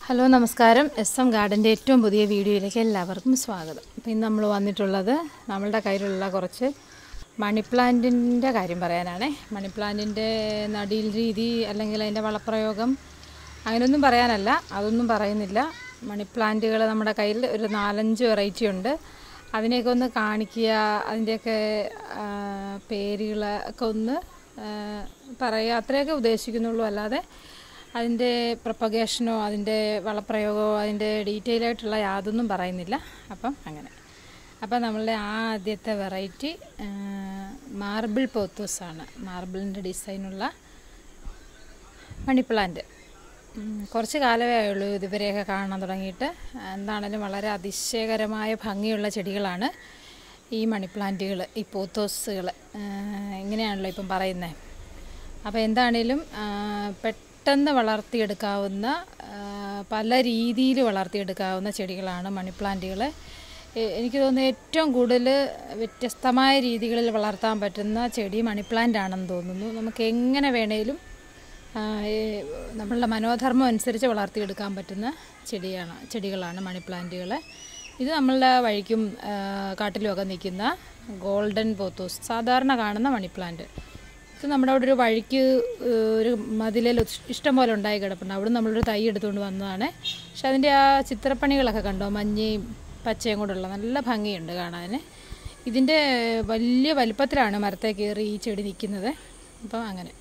Hello നമസ്കാരം. SM ഗാർഡൻ്റെ ഏറ്റവും പുതിയ വീഡിയോയിലേക്ക് എല്ലാവർക്കും സ്വാഗതം. അപ്പോൾ ഇന്ന് നമ്മൾ വന്നിട്ടുള്ളത് നമ്മളുടെ കയ്യിലുള്ള കുറച്ച് മണി പ്ലാന്റിൻ്റെ കാര്യം പറയാനാണ്. മണി പ്ലാന്റിൻ്റെ നടീൽ രീതി അല്ലെങ്കിൽ അതിൻ്റെ വളപ്രയോഗം അങ്ങനെയൊന്നും പറയാനല്ല, അതൊന്നും പറയുന്നില്ല. മണി പ്ലാന്റുകൾ നമ്മുടെ കയ്യിൽ ഒരു 4-5 വെറൈറ്റി ഉണ്ട്. അതിനെയൊക്കെ ഒന്ന് കാണിക്കുക, അതിൻ്റെയൊക്കെ പേരുകളൊക്കെ ഒന്ന് പറയുക, അത്രയൊക്കെ ഉദ്ദേശിക്കുന്നുള്ളൂ. അല്ലാതെ അതിൻ്റെ പ്രൊപ്പഗേഷനോ അതിൻ്റെ വളപ്രയോഗമോ അതിൻ്റെ ഡീറ്റെയിൽ ആയിട്ടുള്ള യാതൊന്നും പറയുന്നില്ല. അപ്പം നമ്മളുടെ ആദ്യത്തെ വെറൈറ്റി മാർബിൾ പോത്തോസാണ്. മാർബിളിൻ്റെ ഡിസൈനുള്ള മണി പ്ലാന്റ്. കുറച്ച് കാലമേ ആയുള്ളൂ ഇതുവരെയൊക്കെ കാണാൻ തുടങ്ങിയിട്ട്. എന്താണെങ്കിലും വളരെ അതിശയകരമായ ഭംഗിയുള്ള ചെടികളാണ് ഈ മണി പ്ലാന്റുകൾ, ഈ പോത്തോസുകൾ. ഇങ്ങനെയാണല്ലോ ഇപ്പം പറയുന്നത്. അപ്പോൾ എന്താണേലും പെട്ടെന്ന് വളർത്തിയെടുക്കാവുന്ന, പല രീതിയിൽ വളർത്തിയെടുക്കാവുന്ന ചെടികളാണ് മണി പ്ലാന്റുകൾ. എനിക്ക് തോന്നുന്നു ഏറ്റവും കൂടുതൽ വ്യത്യസ്തമായ രീതികളിൽ വളർത്താൻ പറ്റുന്ന ചെടി മണി പ്ലാന്റ് ആണെന്ന് തോന്നുന്നു. നമുക്ക് എങ്ങനെ വേണേലും നമ്മളുടെ മനോധർമ്മം അനുസരിച്ച് വളർത്തിയെടുക്കാൻ പറ്റുന്ന ചെടികളാണ് മണി പ്ലാന്റുകൾ. ഇത് നമ്മളുടെ വഴിക്കും കാട്ടിലുമൊക്കെ നിൽക്കുന്ന ഗോൾഡൻ പോത്തോസ്, സാധാരണ കാണുന്ന മണി പ്ലാന്റ്. ഇത് നമ്മുടെ അവിടെ ഒരു വഴിക്ക് ഒരു മതിലിൽ ഇഷ്ടം പോലെ ഉണ്ടായി കിടപ്പുണ്ട്. അവിടെ നമ്മളൊരു തൈ എടുത്തുകൊണ്ട് വന്നതാണ്. പക്ഷെ അതിൻ്റെ ആ ചിത്രപ്പണികളൊക്കെ കണ്ടോ, മഞ്ഞയും പച്ചയും കൂടെയുള്ള നല്ല ഭംഗിയുണ്ട് കാണാൻ. ഇതിൻ്റെ വലിയ വലിപ്പത്തിലാണ് മരത്തെ കയറി ഈ ചെടി നിൽക്കുന്നത്. അപ്പം അങ്ങനെ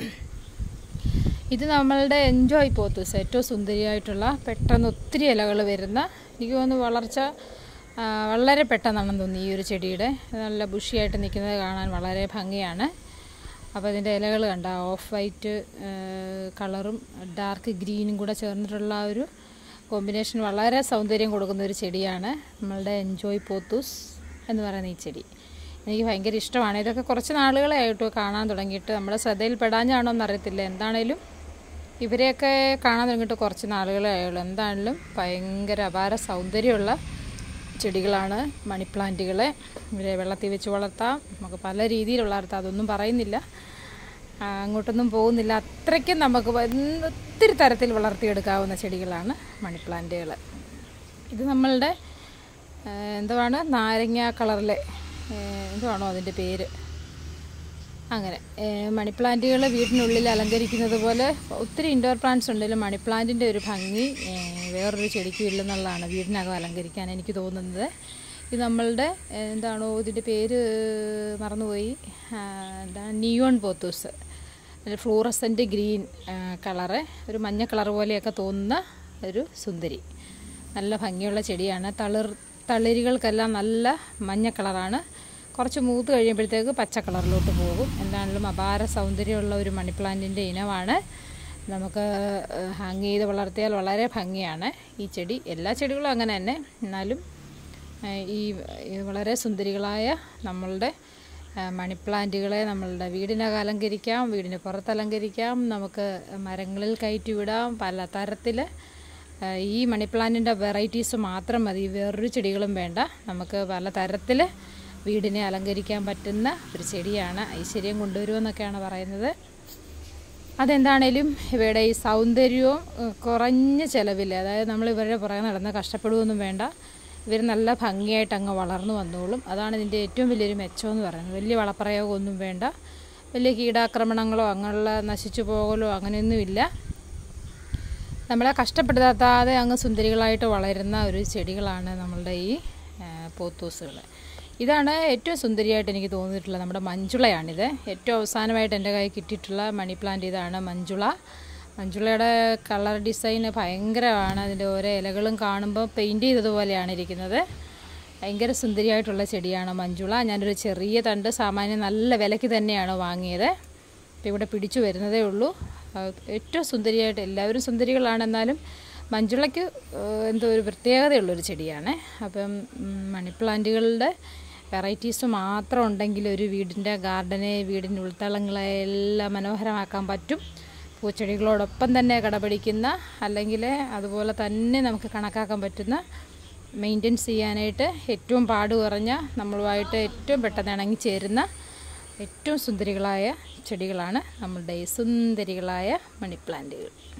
ഇത് നമ്മളുടെ എൻജോയ് പോത്തോസ്, ഏറ്റവും സുന്ദരിയായിട്ടുള്ള, പെട്ടെന്ന് ഒത്തിരി ഇലകൾ വരുന്ന, എനിക്ക് തോന്നുന്നു വളർച്ച വളരെ പെട്ടെന്നാണെന്ന് തോന്നി ഈ ഒരു ചെടിയുടെ. നല്ല ബുഷിയായിട്ട് നിൽക്കുന്നത് കാണാൻ വളരെ ഭംഗിയാണ്. അപ്പോൾ ഇതിൻ്റെ ഇലകൾ കണ്ട ഓഫ് വൈറ്റ് കളറും ഡാർക്ക് ഗ്രീനും കൂടെ ചേർന്നിട്ടുള്ള ഒരു കോമ്പിനേഷൻ വളരെ സൗന്ദര്യം കൊടുക്കുന്ന ഒരു ചെടിയാണ് നമ്മളുടെ എൻജോയ് പോത്തൂസ് എന്ന് പറയുന്ന ഈ ചെടി. എനിക്ക് ഭയങ്കര ഇഷ്ടമാണ്. ഇതൊക്കെ കുറച്ച് നാളുകളെ ആയിട്ട് കാണാൻ തുടങ്ങിയിട്ട്. നമ്മുടെ ശ്രദ്ധയിൽപ്പെടാഞ്ഞാണോ എന്നറിയത്തില്ല. എന്താണേലും ഇവരെയൊക്കെ കാണാൻ തുടങ്ങിയിട്ട് കുറച്ച് നാളുകളെ ആയുള്ളൂ. എന്താണെങ്കിലും ഭയങ്കര അപാര സൗന്ദര്യമുള്ള ചെടികളാണ് മണി പ്ലാന്റുകളെ. ഇവരെ വെള്ളത്തിൽ വെച്ച് വളർത്താം, നമുക്ക് പല രീതിയിൽ വളർത്താം. അതൊന്നും പറയുന്നില്ല, അങ്ങോട്ടൊന്നും പോകുന്നില്ല. അത്രയ്ക്കും നമുക്ക് ഒത്തിരി തരത്തിൽ വളർത്തിയെടുക്കാവുന്ന ചെടികളാണ് മണി പ്ലാന്റുകൾ. ഇത് നമ്മളുടെ എന്തുവാണ്, നാരങ്ങ കളറിലെ എന്തുവാണോ അതിൻ്റെ പേര്, അങ്ങനെ മണി പ്ലാന്റുകൾ വീടിനുള്ളിൽ അലങ്കരിക്കുന്നത് പോലെ ഒത്തിരി ഇൻഡോർ പ്ലാന്റ്സ് ഉണ്ടെങ്കിലും മണി പ്ലാന്റിൻ്റെ ഒരു ഭംഗി വേറൊരു ചെടിക്കും ഇല്ലെന്നുള്ളതാണ് വീടിനകം അലങ്കരിക്കാൻ എനിക്ക് തോന്നുന്നത്. ഇത് നമ്മളുടെ എന്താണോ ഇതിൻ്റെ പേര് മറന്നുപോയി, എന്താണ്, neon pothos. Fluorescent green colour, ഒരു മഞ്ഞ കളർ പോലെയൊക്കെ തോന്നുന്ന ഒരു സുന്ദരി, നല്ല ഭംഗിയുള്ള ചെടിയാണ്. തളിരുകൾക്കെല്ലാം നല്ല മഞ്ഞ കളറാണ്. കുറച്ച് മൂത്ത് കഴിയുമ്പോഴത്തേക്ക് പച്ച കളറിലോട്ട് പോകും. എന്താണെങ്കിലും അപാര സൗന്ദര്യമുള്ള ഒരു മണി പ്ലാന്റിൻ്റെ ഇനമാണ്. നമുക്ക് ഹാങ് ചെയ്ത് വളർത്തിയാൽ വളരെ ഭംഗിയാണ് ഈ ചെടി. എല്ലാ ചെടികളും അങ്ങനെ തന്നെ, എന്നാലും ഈ വളരെ സുന്ദരികളായ നമ്മളുടെ മണി പ്ലാന്റുകളെ നമ്മളുടെ വീടിനകം അലങ്കരിക്കാം, വീടിന് പുറത്ത് അലങ്കരിക്കാം, നമുക്ക് മരങ്ങളിൽ കയറ്റി വിടാം. പല തരത്തിൽ ഈ മണി പ്ലാന്റിൻ്റെ വെറൈറ്റീസ് മാത്രം മതി, വേറൊരു ചെടികളും വേണ്ട. നമുക്ക് പല തരത്തിൽ വീടിനെ അലങ്കരിക്കാൻ പറ്റുന്ന ഒരു ചെടിയാണ്. ഐശ്വര്യം കൊണ്ടുവരുമെന്നൊക്കെയാണ് പറയുന്നത്. അതെന്താണേലും ഇവയുടെ ഈ സൗന്ദര്യവും കുറഞ്ഞ ചിലവിൽ, അതായത് നമ്മൾ ഇവരുടെ പുറകെ നടന്ന് കഷ്ടപ്പെടുകയൊന്നും വേണ്ട. ഇവർ നല്ല ഭംഗിയായിട്ട് അങ്ങ് വളർന്നു വന്നോളും. അതാണ് ഇതിൻ്റെ ഏറ്റവും വലിയൊരു മെച്ചമെന്ന് പറയുന്നത്. വലിയ വളപ്രയോഗമൊന്നും വേണ്ട, വലിയ കീടാക്രമണങ്ങളോ അങ്ങനെയുള്ള നശിച്ചു പോകലോ അങ്ങനെയൊന്നുമില്ല. നമ്മളെ കഷ്ടപ്പെടുത്താതെ അങ്ങ് സുന്ദരികളായിട്ട് വളരുന്ന ഒരു ചെടികളാണ് നമ്മളുടെ ഈ പോത്തോസുകൾ. ഇതാണ് ഏറ്റവും സുന്ദരിയായിട്ട് എനിക്ക് തോന്നിയിട്ടുള്ളത്. നമ്മുടെ മഞ്ജുളയാണിത്. ഏറ്റവും അവസാനമായിട്ട് എൻ്റെ കയ്യിൽ കിട്ടിയിട്ടുള്ള മണി പ്ലാന്റ് ഇതാണ് മഞ്ജുളയുടെ കളർ ഡിസൈന് ഭയങ്കരമാണ്. അതിൻ്റെ ഓരോ ഇലകളും കാണുമ്പോൾ പെയിൻറ്റ് ചെയ്തതുപോലെയാണ് ഇരിക്കുന്നത്. ഭയങ്കര സുന്ദരിയായിട്ടുള്ള ചെടിയാണ് മഞ്ജുള. ഞാനൊരു ചെറിയ തണ്ട് സാമാന്യം നല്ല വിലയ്ക്ക് തന്നെയാണ് വാങ്ങിയത്. ഇപ്പോൾ ഇവിടെ പിടിച്ചു വരുന്നതേ ഉള്ളൂ. ഏറ്റവും സുന്ദരിയായിട്ട്, എല്ലാവരും സുന്ദരികളാണ്, എന്നാലും മഞ്ജുളയ്ക്ക് എന്തോ ഒരു പ്രത്യേകതയുള്ളൊരു ചെടിയാണ്. അപ്പം മണി പ്ലാന്റുകളുടെ വെറൈറ്റീസ് മാത്രം ഉണ്ടെങ്കിൽ ഒരു വീടിൻ്റെ ഗാർഡനെ, വീടിൻ്റെ ഉൾത്തളങ്ങളെ എല്ലാം മനോഹരമാക്കാൻ പറ്റും. പൂച്ചെടികളോടൊപ്പം തന്നെ കടപിടിക്കുന്ന, അല്ലെങ്കിൽ അതുപോലെ തന്നെ നമുക്ക് കണക്കാക്കാൻ പറ്റുന്ന, മെയിൻറ്റെയിൻസ് ചെയ്യാനായിട്ട് ഏറ്റവും പാട് കുറഞ്ഞ, നമ്മളുമായിട്ട് ഏറ്റവും പെട്ടെന്ന് ഇണങ്ങിച്ചേരുന്ന ഏറ്റവും സുന്ദരികളായ ചെടികളാണ് നമ്മളുടെ ഈ സുന്ദരികളായ മണി പ്ലാന്റുകൾ.